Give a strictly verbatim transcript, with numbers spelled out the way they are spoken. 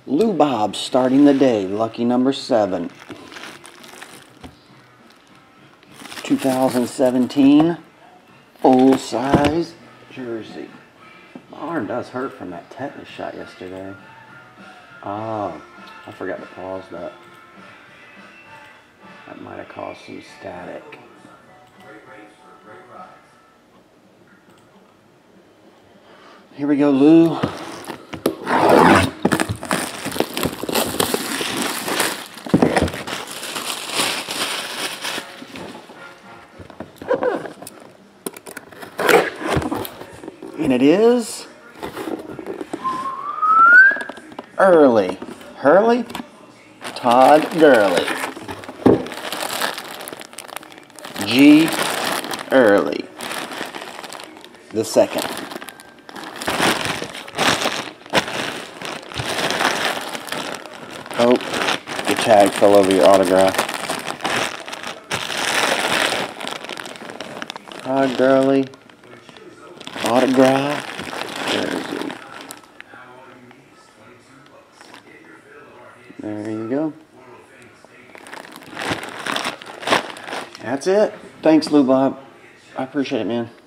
Lou Bob starting the day, lucky number seven. two thousand seventeen full-size jersey. My arm does hurt from that tetanus shot yesterday. Oh, I forgot to pause that. That might have caused some static. Here we go, Lou. And it is Early. Hurley? Todd Gurley. G. Early. The second. Oh, your tag fell over your autograph. Todd Gurley. Autograph jersey. There you go. That's it. Thanks, Lou Bob. I appreciate it, man.